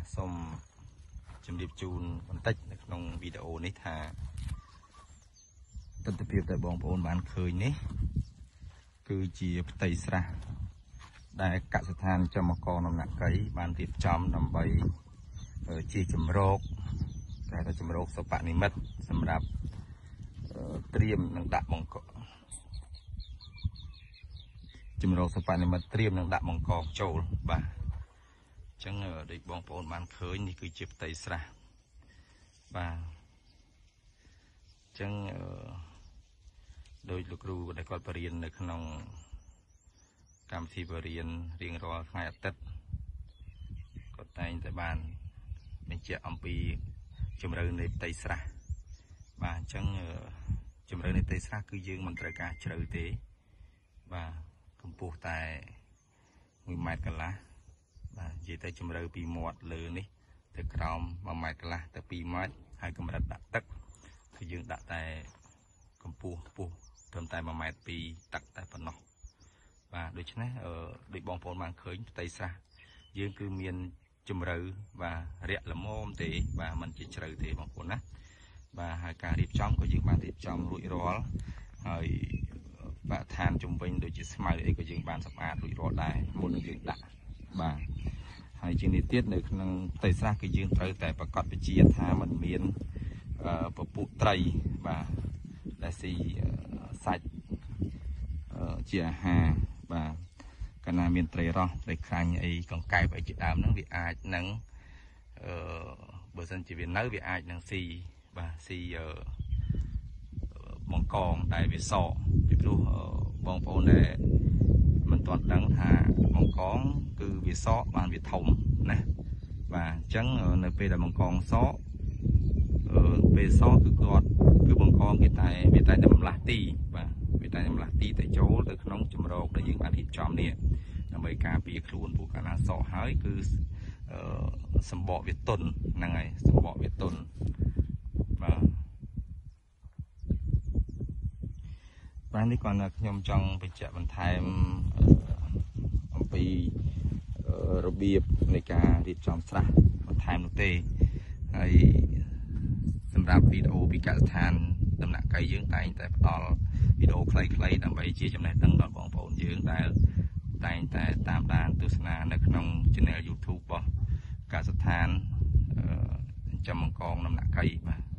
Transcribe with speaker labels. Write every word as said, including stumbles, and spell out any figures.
Speaker 1: សូមជម្រាបជូនបន្តិចនៅក្នុងវីដេអូនេះថាទស្សនវិជ្ជាដែលបងប្អូនបានឃើញនេះគឺជាផ្ទៃស្រះដែលកសិដ្ឋានចំមកកដំណាក់កៃបានរៀបចំដើម្បីជាជំរកគេថាជំរកសុបនិមិត្តសម្រាប់ត្រៀមនឹងដាក់បង្កជំរកសុបនិមិត្តត្រៀមនឹងដាក់បង្កចូលបាទអញ្ចឹងដូចបងប្អូនបានឃើញនេះគឺជាផ្ទៃស្រះបាទអញ្ចឹងដោយលោកគ្រូដែលគាត់បរៀននៅក្នុងកម្មវិធីបរៀនរៀងរាល់ថ្ងៃអាទិត្យគាត់តែងតែបានបញ្ជាក់អំពីជំរឿននៃផ្ទៃស្រះបាទអញ្ចឹងជំរឿននៃផ្ទៃស្រះគឺយើងមិនត្រូវការជ្រៅទេបាទកម្ពស់តែមួយម៉ែត្រកន្លះបាទនិយាយទៅជំរឿពីមាត់លើនេះទៅក្រោមមួយម៉ែត្រកន្លះទៅពីរម៉ែត្រហើយកម្រិតដាក់ទឹកគឺយើងដាក់តែកម្ពស់ខ្ពស់ត្រឹមតែមួយម៉ែត្រពីទឹកតែប៉ុណ្ណោះបាទដូច្នេះអឺដូចបងប្អូនបានឃើញផ្ទៃស្រះយើងគឺមានជំរឿបាទរាក់ល្មមទេបាទมันជាជ្រៅទេបងប្អូនណាបាទហើយការរៀបចំក៏យើងបានរៀបចំរួចរាល់ហើយបាក់ឋានជំវិញដូចជាស្មៅអីក៏យើងបានសម្អាតរួចរាល់ដែរមុននឹងយើងដាក់បាទហើយជាងនេះទៀតនៅក្នុងផ្ទៃស្រះគឺយើងត្រូវតែប្រកាសពជាថាมันមានពពួកត្រីបាទដែលស៊ីសាច់ជាអាហារបាទកាលណាមានត្រីរស់ត្រីខ្លាញ់អីកង្កែបអីជាដើមហ្នឹងវាអាចនឹងអឺបើសិនជាវានៅវាអាចនឹងស៊ីបាទស៊ីបង្កងដែលវាសកពីព្រោះបងប្អូនដែលមិនទាន់ដឹងថាបង្កងគឺវាសកបានវាធំណាបាទអញ្ចឹងនៅពេលដែលបង្កងសកអឺពេលសកគឺគាត់គឺបង្កងគេតែវាតែតែម្លាស់ទីបាទវាតែម្លាស់ទីទៅចូលទៅក្នុងជំរកដែលយើងបានរៀបចំនេះដើម្បីការពារខ្លួនពួកកាលណាសកហើយគឺអឺសម្បកវាទុនហ្នឹងហើយសម្បកវាទុនបាទបាទនេះគាត់ខ្ញុំចង់បញ្ជាក់បន្ថែមអំពីរបៀបនៃការរៀបចំស្រះបន្ថែមនោះទេហើយសម្រាប់វីដេអូពីកសិដ្ឋានដំណាក់កៃយើងតែងតែផ្ដល់វីដេអូខ្លីៗដើម្បីជាចំណេះដឹងដល់បងប្អូនយើងដែលតែងតែតាមដានទស្សនានៅក្នុង channel YouTube របស់កសិដ្ឋានចិញ្ចឹមបង្កងដំណាក់កៃបាទ